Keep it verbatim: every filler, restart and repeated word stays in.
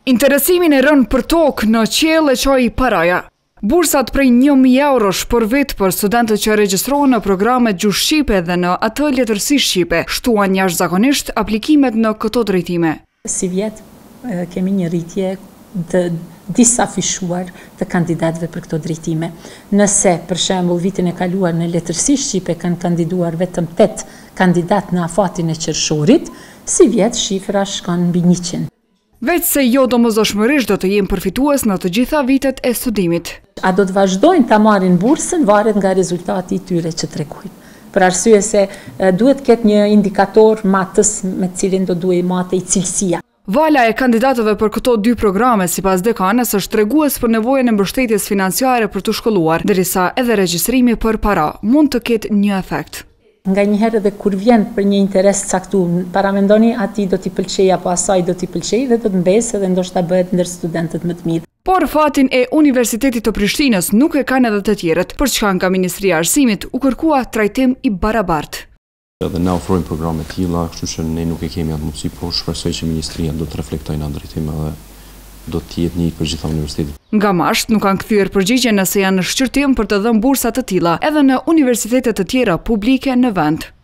Interesimin e rënë për tokë në qiell e çoi paraja. Bursat prej një mijë eurosh për vit për studentët që regjistrohen në programet gjuhë shqipe dhe në atë letërsi shqipe shtuan jashtëzakonisht aplikimet në këto drejtime. Si vjet kemi një rritje të disa fishuar të kandidatëve për këto drejtime. Nëse, për shembull, vitin e kaluar në letërsi shqipe kanë kandiduar vetëm tetë kandidat në afatin e qershorit, si vjet shifra shkon mbi njëqind. Veç se jo domosdoshmërisht do të jenë përfitues në të gjitha vitet e studimit. A do të vazhdojnë ta marrin bursën varet nga rezultati i tyre që tregojnë. Për arsye se duhet të ketë një indikator matës me të cilin do duhej matej cilësia. Vala e kandidatëve për këto dy programe sipas dekanës është tregues për nevojën e mbështetjes financiare për të shkolluar, derisa edhe regjistrimi për para mund të ketë një efekt. Nga njëherë dhe kur vjen për një interes caktuar, paramendoni ati do t'i pëlqej apo asaj do t'i pëlqej dhe do të mbesë dhe ndoshta bëhet ndër studentët më të mirë. Por fatin e Universitetit të Prishtinës nuk e kanë edhe të tjerët, për çka nga Ministria e Arsimit u kërkua trajtim i barabartë. Edhe na ofrojnë programe të tilla, kështu që ne nuk e kemi atë mundësi, por shpresoj që Ministria do të reflektojë në drejtim edhe do të jetë një për gjitha universitetet. Nga masht nuk kanë kthyer përgjigje nëse janë në shqyrtim për të dhënë bursa të tilla edhe në universitete të tjera publike në vend.